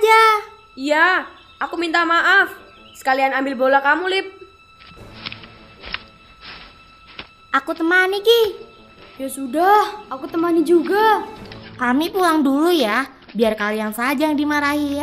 saja. Iya, aku minta maaf. Sekalian ambil bola kamu, Lip. Aku temani, Ki. Ya sudah, aku temani juga. Kami pulang dulu ya, biar kalian saja yang dimarahi.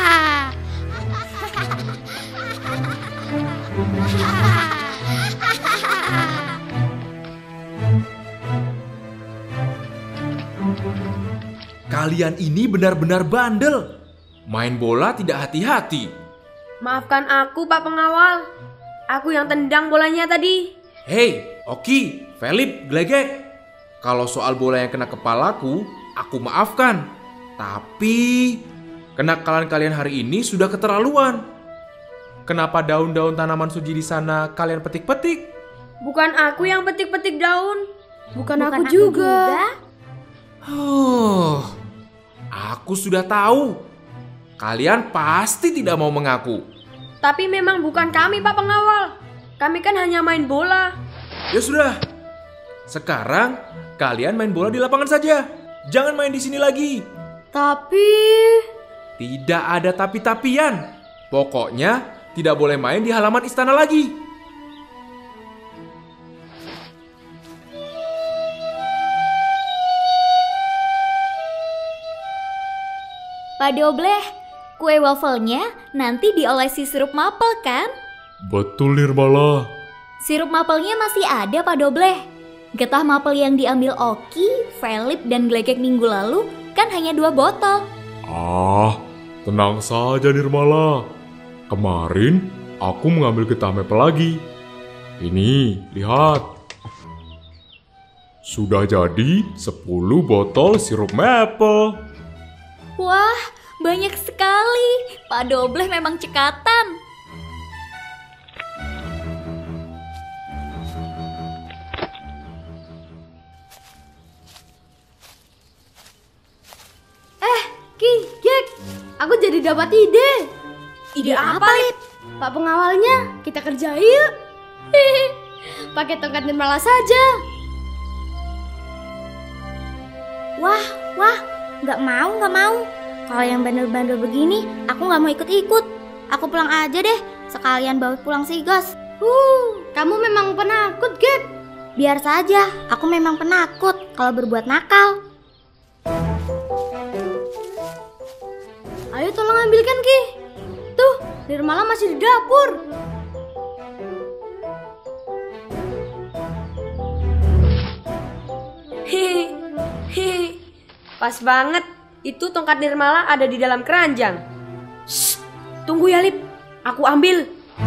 Kalian ini benar-benar bandel. Main bola tidak hati-hati. Maafkan aku, Pak Pengawal. Aku yang tendang bolanya tadi. Hei, Oki, Felip, Glegek. Kalau soal bola yang kena kepalaku, aku maafkan. Tapi kenakalan kalian hari ini sudah keterlaluan. Kenapa daun-daun tanaman suci di sana kalian petik-petik? Bukan aku yang petik-petik daun. Bukan aku juga. Aku sudah tahu. Kalian pasti tidak mau mengaku. Tapi memang bukan kami, Pak Pengawal. Kami kan hanya main bola. Ya sudah. Sekarang kalian main bola di lapangan saja. Jangan main di sini lagi. Tapi... Tidak ada tapi-tapian. Pokoknya tidak boleh main di halaman istana lagi. Pak Dobleh, kue wafelnya nanti diolesi sirup maple kan? Betul, Nirmala. Sirup mapelnya masih ada, Pak Dobleh. Getah mapel yang diambil Oki, Felip, dan Glegek minggu lalu kan hanya 2 botol. Tenang saja, Nirmala. Kemarin aku mengambil getah maple lagi. Ini, lihat. Sudah jadi 10 botol sirup maple. Wah, banyak sekali. Pak Dobleh memang cekatan. Ki, Gek, aku jadi dapat ide. Ide apa, Lip? Pak Pengawalnya, kita kerja yuk. Pakai tongkat Nirmala saja. Wah, nggak mau. Kalau yang bandel-bandel begini, aku nggak mau ikut-ikut. Aku pulang aja deh, sekalian bawa pulang si Gos. Kamu memang penakut, Gek. Biar saja, aku memang penakut kalau berbuat nakal. Ayo tolong ambilkan, Ki. Tuh, Nirmala masih di dapur. Hehehe. Pas banget. Itu tongkat Nirmala ada di dalam keranjang. Shh, tunggu ya, Lip. Aku ambil.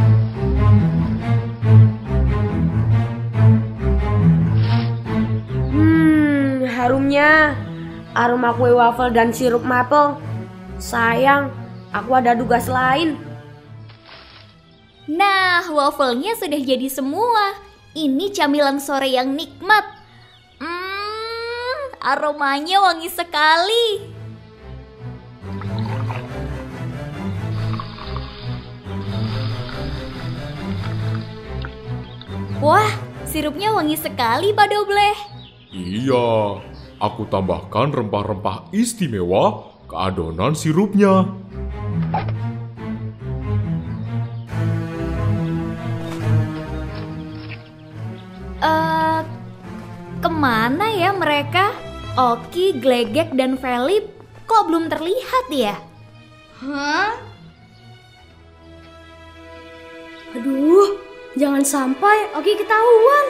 Harumnya. Aroma kue waffle dan sirup maple. Sayang, aku ada tugas lain. Nah, wafelnya sudah jadi semua. Ini camilan sore yang nikmat. Aromanya wangi sekali. Wah, sirupnya wangi sekali, Pak Dobleh. Iya, aku tambahkan rempah-rempah istimewa ke adonan sirupnya. Kemana ya mereka? Oki, Glegek, dan Felip kok belum terlihat ya? Aduh, jangan sampai Oki ketahuan.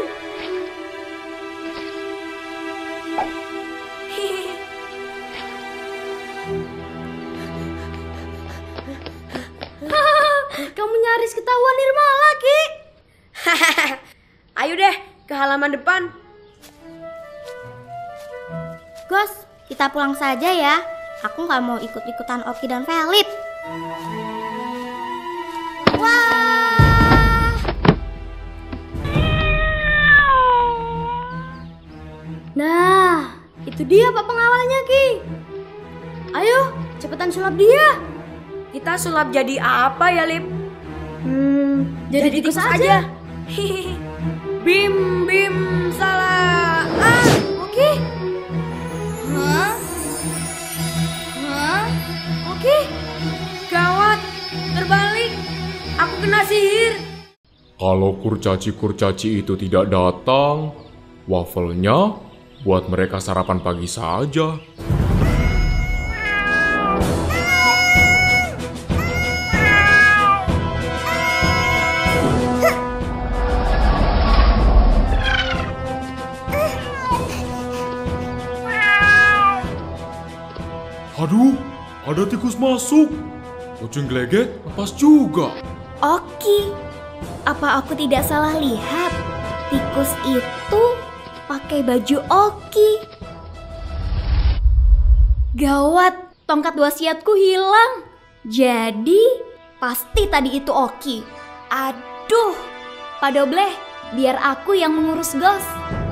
Kamu nyaris ketahuan Nirmala, Ki. Ayo deh, ke halaman depan. Gos, kita pulang saja ya. Aku nggak mau ikut-ikutan Oki dan Felip. Wah! Nah, itu dia Pak Pengawalnya, Ki. Ayo, cepetan sulap dia. Kita sulap jadi apa ya, Lip? Jadi tikus aja. Bim bim salah. Oke. Oke. Aku kena sihir. Kalau kurcaci-kurcaci itu tidak datang, wafelnya buat mereka sarapan pagi saja. Aduh, ada tikus masuk. Kucing Glegek lepas juga. Oki, apa aku tidak salah lihat? Tikus itu pakai baju Oki. Gawat, tongkat wasiatku hilang. Jadi, pasti tadi itu Oki. Aduh, Pak Dobleh, biar aku yang mengurus Gos.